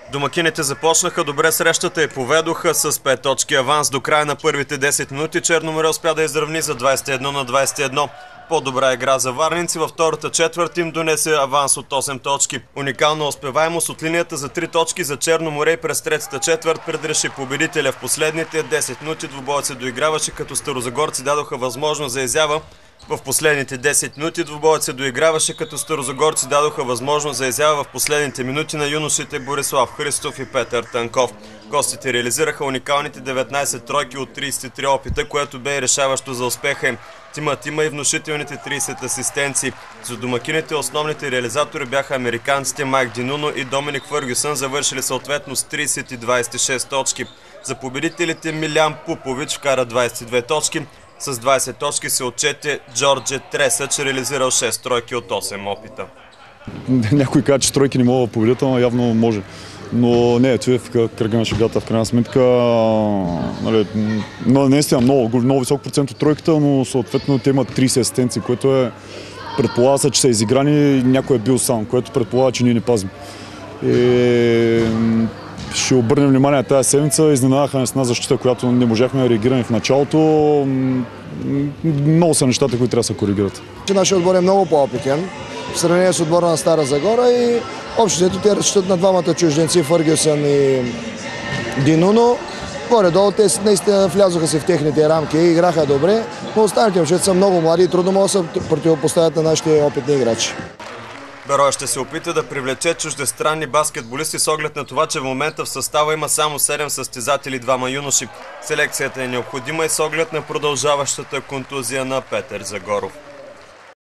Домакините започнаха добре срещата и поведоха с 5 точки аванс. До края на първите 10 минути Черно море успя да изравни за 21-21. По-добра игра за варненци във втората четвърт им донесе аванс от 8 точки. Уникална успеваемост от линията за 3 точки за Черно море през третата четвърт предреши победителя. В последните 10 минути двубоят се доиграваше, като старозагорци дадоха възможност за изява. В последните 10 минути двубоят се доиграваше, като старозагорци дадоха възможност за изява в последните минути на юношите Борислав Христов и Петър Танков. Гостите реализираха уникалните 19 тройки от 33 опита, което бе решаващо за успеха им. Тимът има и внушителните 30 асистенции. За домакините основните реализатори бяха американците Майк Динуно и Доминик Фъргюсън, завършили съответно с 30 и 26 точки. За победителите Милян Пупович вкара 22 точки. С 20 точки се отчете Джордже Тресъч, реализирал 6 тройки от 8 опита. Някой казва, че тройки не мога да победят, но явно може. Но не, това е в кръга на шегата в крайна сметка. Наистина много висок процент от тройката, но съответно те имат 30 асистенции, което е предполага се, че са изиграни и някой е бил сам, което предполага, че ние не пазим. Ще обърнем внимание тази седмица. Изненадаха с една защита, която не можахме да реагираме в началото. Много са нещата, които трябва да се коригират. Нашият отбор е много по-опитен в сравнение с отбора на Стара Загора и общото те разчитат на двамата чужденци, Фъргюсън и Динуно. Горе-долу те наистина влязоха си в техните рамки и играха добре, но останалите момчета са много млади и трудно могат да се противопоставят на нашите опитни играчи. Берой ще се опита да привлече чуждестранни баскетболисти с оглед на това, че в момента в състава има само 7 състезатели, 2 юноши. Селекцията е необходима и с оглед на продължаващата контузия на Петър Загоров.